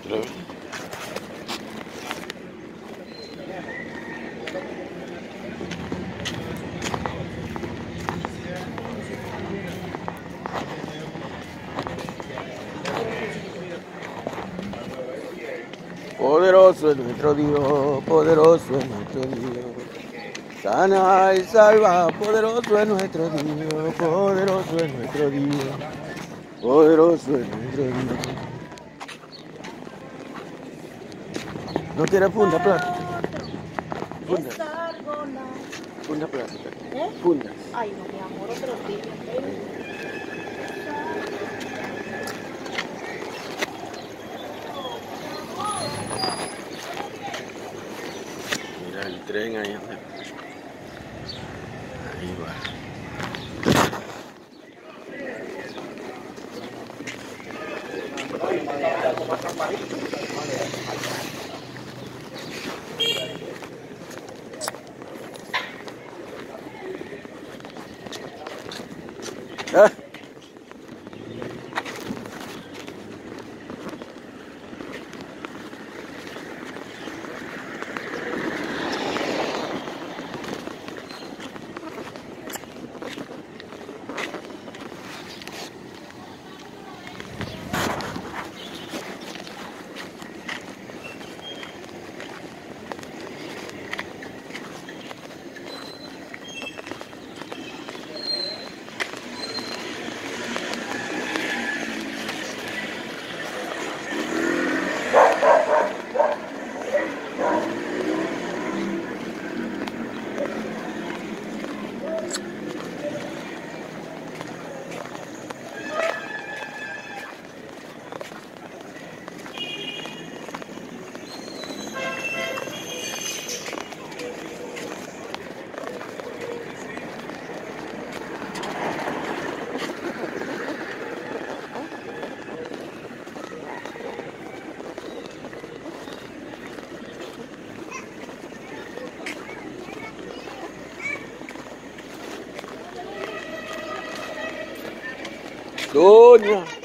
otra vez. Poderoso es nuestro Dios, poderoso es nuestro Dios. Sana y salva, poderoso es nuestro Dios, poderoso es nuestro Dios, poderoso es nuestro Dios. ¿No quieres funda plástica? Funda. Funda plástica. Fundas. Ay, no, mi amor, otro día. Mira el tren ahí. Ahí va. ¿Ah? Doña.